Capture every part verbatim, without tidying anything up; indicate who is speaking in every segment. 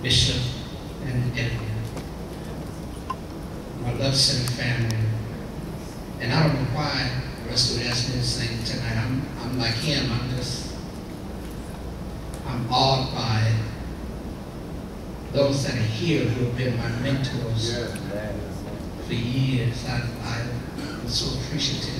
Speaker 1: Bishop and Evelyn, my Love Center family. And I don't know why Russell would ask me to sing tonight. I'm, I'm like him. I'm just, I'm awed by those that are here who have been my mentors for years. I, I'm so appreciative.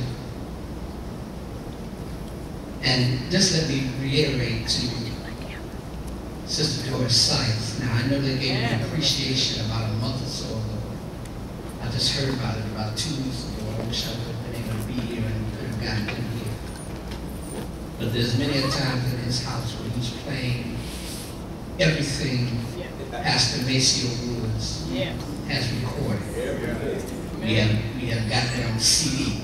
Speaker 1: And just let me reiterate to Sister Doris Sykes. Now, I know they gave me an appreciation about a month or so ago. I just heard about it about two weeks ago. I wish I would have been able to be here and could have gotten in here. But there's many a times in his house where he's playing everything Pastor Maceo Woods has recorded. We have, we have got that on C D.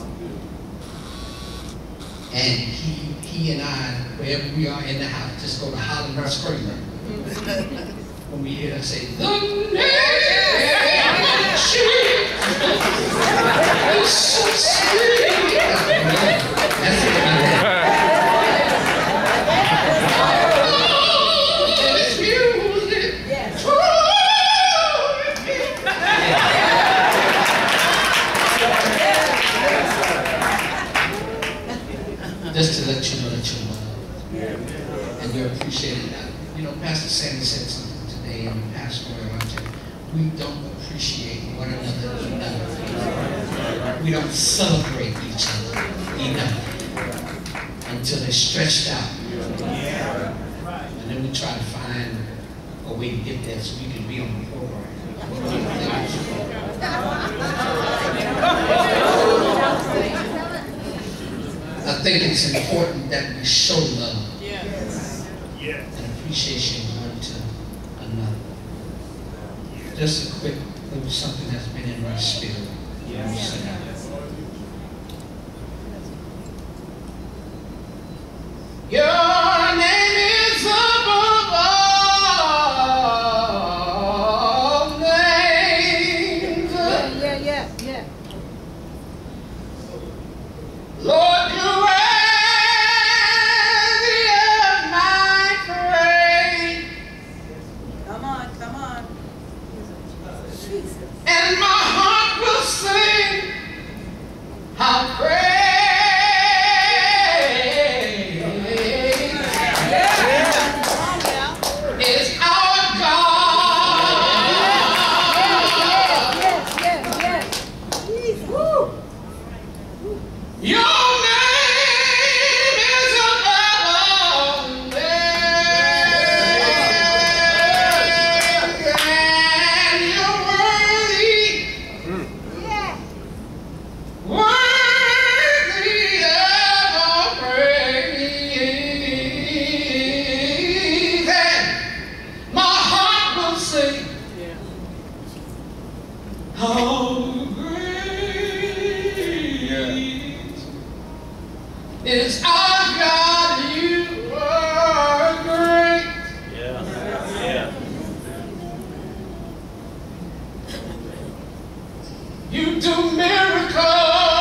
Speaker 1: And he, he and I, wherever we are in the house, just go to hollering and screaming. When we hear her say, the name of Jesus is so sweet. That's it. Just to let you know that you're loved and you're appreciated. You know, Pastor Sandy said something today in the pastoral luncheon. We don't appreciate one another enough. We don't celebrate each other enough until they're stretched out. And then we try to find a way to get there so we can be on the program. I think it's important that we show love yes. and appreciation one to another. Yes. Just a quick, it was something that's been in my spirit. Yes. Your name is above all names.
Speaker 2: Yeah, yeah, yeah.
Speaker 1: Lord, you and my heart will sing how great is our God.
Speaker 2: Yes, yes, yes. Woo.
Speaker 1: Your name is above all names, and you're worthy. Worthy of all praise, and my heart will sing how great is our God. You are great.
Speaker 3: Yeah. Yeah.
Speaker 1: You do miracles.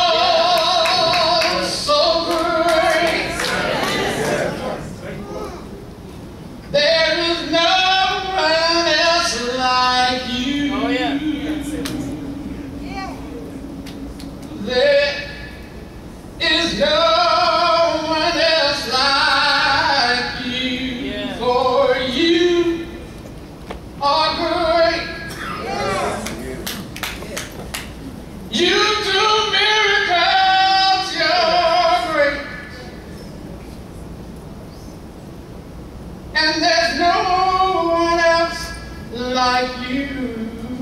Speaker 1: There is no one else like you.
Speaker 3: Oh, yeah.
Speaker 1: There is no one else like you.
Speaker 3: Yeah.
Speaker 1: For you are great. You do miracles, you're great. And there's no one else like you.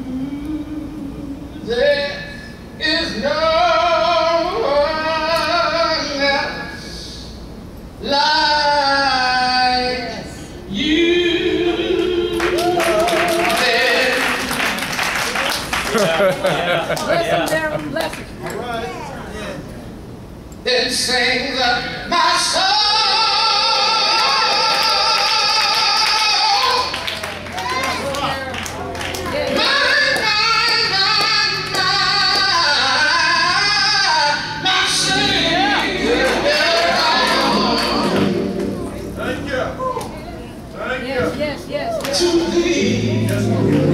Speaker 1: There is no one else like you. There.
Speaker 2: Bless him, Darren, bless him.
Speaker 3: All right.
Speaker 1: Then sings uh, my soul.
Speaker 2: Yes, yes, yes, yes.
Speaker 1: To thee. Yes.